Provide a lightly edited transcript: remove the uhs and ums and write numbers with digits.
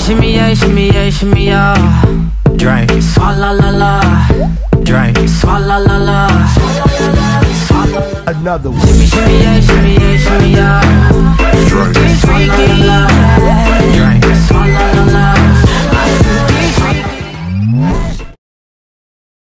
shimmy yeah, shimmy yeah, shimmy yeah. Drink, swalla la la. Drink, swalla la la. Another one. Shimmy yeah, shimmy yeah, shimmy yeah. Drink.